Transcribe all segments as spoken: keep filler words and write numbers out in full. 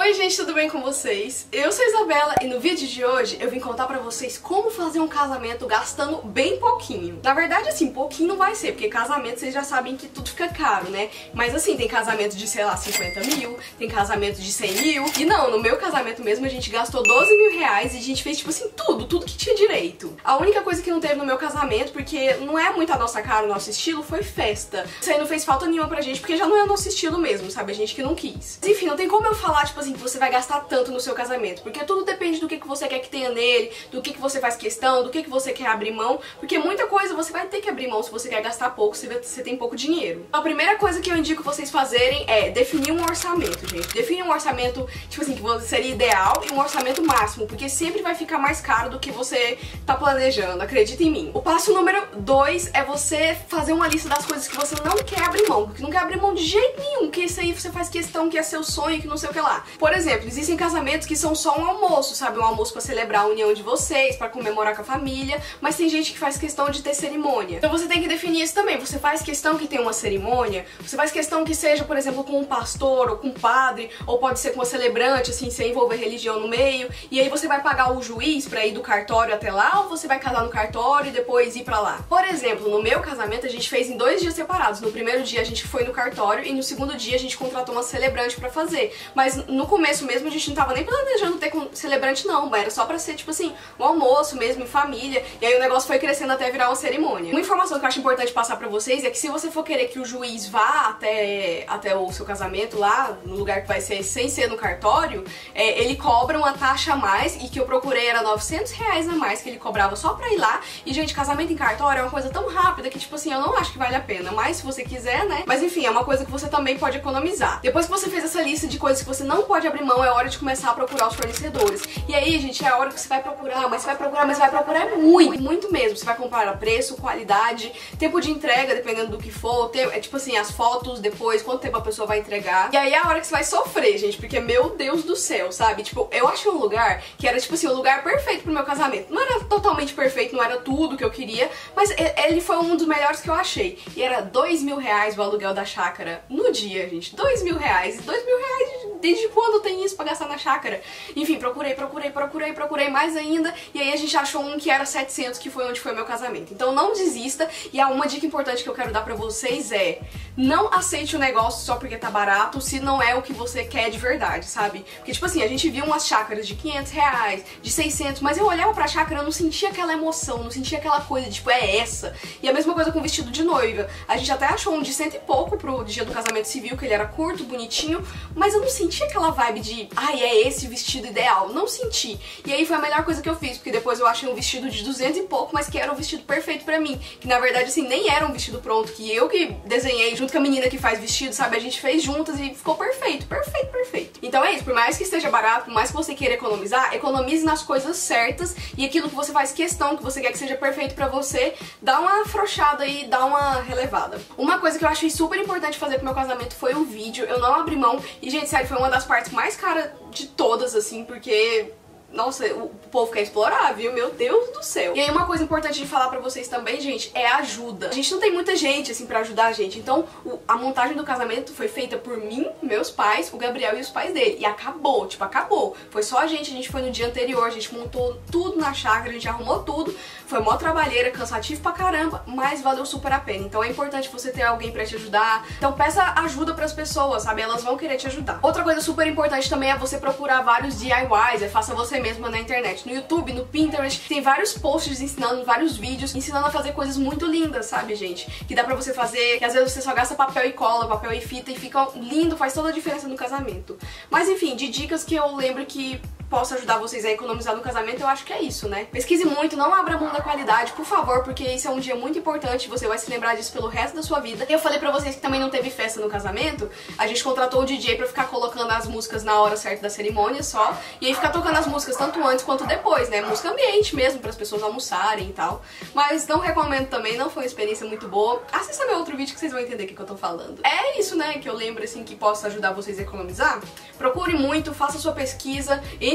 Oi gente, tudo bem com vocês? Eu sou a Isabela e no vídeo de hoje eu vim contar pra vocês como fazer um casamento gastando bem pouquinho. Na verdade assim, pouquinho não vai ser, porque casamento vocês já sabem que tudo fica caro, né? Mas assim, tem casamento de, sei lá, cinquenta mil, tem casamento de cem mil. E não, no meu casamento mesmo a gente gastou doze mil reais e a gente fez tipo assim, tudo, tudo que tinha direito. A única coisa que não teve no meu casamento, porque não é muito a nossa cara, o nosso estilo, foi festa. Isso aí não fez falta nenhuma pra gente, porque já não é o nosso estilo mesmo, sabe? A gente que não quis. Mas, enfim, não tem como eu falar, tipo assim, que você vai gastar tanto no seu casamento, porque tudo depende do que, que você quer que tenha nele, do que, que você faz questão, do que, que você quer abrir mão, porque muita coisa você vai ter que abrir mão se você quer gastar pouco, se você tem pouco dinheiro. Então, a primeira coisa que eu indico vocês fazerem é definir um orçamento, gente. Definir um orçamento, tipo assim, que seria ideal e um orçamento máximo, porque sempre vai ficar mais caro do que você tá planejando, acredita em mim. O passo número dois é você fazer uma lista das coisas que você não quer abrir mão, porque não quer abrir mão de jeito nenhum, que isso aí você faz questão, que é seu sonho, que não sei o que lá. Por exemplo, existem casamentos que são só um almoço, sabe? Um almoço pra celebrar a união de vocês, pra comemorar com a família, mas tem gente que faz questão de ter cerimônia. Então você tem que definir isso também. Você faz questão que tenha uma cerimônia, você faz questão que seja, por exemplo, com um pastor ou com um padre, ou pode ser com uma celebrante, assim, sem envolver religião no meio, e aí você vai pagar o juiz pra ir do cartório até lá, ou você vai casar no cartório e depois ir pra lá. Por exemplo, no meu casamento a gente fez em dois dias separados. No primeiro dia a gente foi no cartório e no segundo dia a gente contratou uma celebrante pra fazer. Mas no começo mesmo a gente não tava nem planejando ter celebrante não, era só pra ser tipo assim, um almoço mesmo em família, e aí o negócio foi crescendo até virar uma cerimônia. Uma informação que eu acho importante passar pra vocês é que se você for querer que o juiz vá até, até o seu casamento lá, no lugar que vai ser sem ser no cartório, é, ele cobra uma taxa a mais, e que eu procurei era novecentos reais a mais que ele cobrava só pra ir lá. E gente, casamento em cartório é uma coisa tão rápida que tipo assim, eu não acho que vale a pena, mas se você quiser, né? Mas enfim, é uma coisa que você também pode economizar. Depois que você fez essa lista de coisas que você não pode abrir mão, é hora de começar a procurar os fornecedores. E aí, gente, é a hora que você vai procurar, mas você vai procurar, mas você vai procurar muito, muito mesmo. Você vai comparar preço, qualidade, tempo de entrega, dependendo do que for, tem, é tipo assim, as fotos depois, quanto tempo a pessoa vai entregar. E aí é a hora que você vai sofrer, gente, porque meu Deus do céu, sabe? Tipo, eu achei um lugar que era tipo assim, o lugar perfeito pro meu casamento. Não era totalmente perfeito, não era tudo que eu queria, mas ele foi um dos melhores que eu achei. E era dois mil reais o aluguel da chácara no dia, gente. Dois mil reais. Dois mil reais, desde quando tem isso pra gastar na chácara? Enfim, procurei, procurei, procurei, procurei mais ainda, e aí a gente achou um que era setecentos, que foi onde foi meu casamento. Então não desista, e há uma dica importante que eu quero dar pra vocês é: não aceite o negócio só porque tá barato, se não é o que você quer de verdade, sabe? Porque tipo assim, a gente viu umas chácaras de quinhentos reais, de seiscentos, mas eu olhava pra chácara, eu não sentia aquela emoção, não sentia aquela coisa de tipo, é essa. E a mesma coisa com o vestido de noiva. A gente até achou um de cento e pouco pro dia do casamento civil, que ele era curto, bonitinho, mas eu não sentia aquela vibe de, ai, é esse o vestido ideal. Não senti. E aí foi a melhor coisa que eu fiz, porque depois eu achei um vestido de duzentos e pouco, mas que era o vestido perfeito pra mim. Que na verdade, assim, nem era um vestido pronto, que eu que desenhei junto com a menina que faz vestido, sabe? A gente fez juntas e ficou perfeito, perfeito, perfeito. Então é isso, por mais que esteja barato, por mais que você queira economizar, economize nas coisas certas, e aquilo que você faz questão, que você quer que seja perfeito pra você, dá uma afrouxada e dá uma relevada. Uma coisa que eu achei super importante fazer pro meu casamento foi o vídeo. Eu não abri mão, e gente, sério, foi uma das partes mais caras de todas, assim, porque... nossa, o povo quer explorar, viu? Meu Deus do céu. E aí uma coisa importante de falar pra vocês também, gente, é a ajuda. A gente não tem muita gente, assim, pra ajudar a gente. Então, o, a montagem do casamento foi feita por mim, meus pais, o Gabriel e os pais dele. E acabou, tipo, acabou. Foi só a gente, a gente foi no dia anterior, a gente montou tudo na chácara, a gente arrumou tudo. Foi mó trabalheira, cansativo pra caramba, mas valeu super a pena. Então é importante você ter alguém pra te ajudar. Então peça ajuda pras pessoas, sabe? Elas vão querer te ajudar. Outra coisa super importante também é você procurar vários D I Ys, é faça você mesma na internet, no YouTube, no Pinterest, tem vários posts ensinando, vários vídeos ensinando a fazer coisas muito lindas, sabe, gente? Que dá pra você fazer, que às vezes você só gasta papel e cola, papel e fita e fica lindo, faz toda a diferença no casamento. Mas enfim, de dicas que eu lembro que posso ajudar vocês a economizar no casamento, eu acho que é isso, né? Pesquise muito, não abra mão da qualidade, por favor, porque isso é um dia muito importante, você vai se lembrar disso pelo resto da sua vida. Eu falei pra vocês que também não teve festa no casamento, a gente contratou o D J pra ficar colocando as músicas na hora certa da cerimônia só, e aí ficar tocando as músicas tanto antes quanto depois, né? Música ambiente mesmo, para as pessoas almoçarem e tal. Mas não recomendo também, não foi uma experiência muito boa. Assista meu outro vídeo que vocês vão entender o que, que eu tô falando. É isso, né, que eu lembro, assim, que possa ajudar vocês a economizar. Procure muito, faça sua pesquisa, entre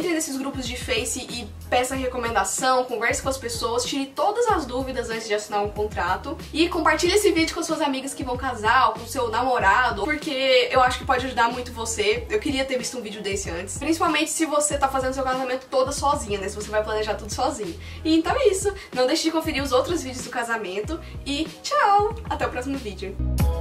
entre nesses grupos de Face e peça recomendação, converse com as pessoas, tire todas as dúvidas antes de assinar um contrato e compartilhe esse vídeo com suas amigas que vão casar, ou com seu namorado, porque eu acho que pode ajudar muito você. Eu queria ter visto um vídeo desse antes, principalmente se você tá fazendo seu casamento toda sozinha, né? Se você vai planejar tudo sozinho. E então é isso. Não deixe de conferir os outros vídeos do casamento e tchau! Até o próximo vídeo.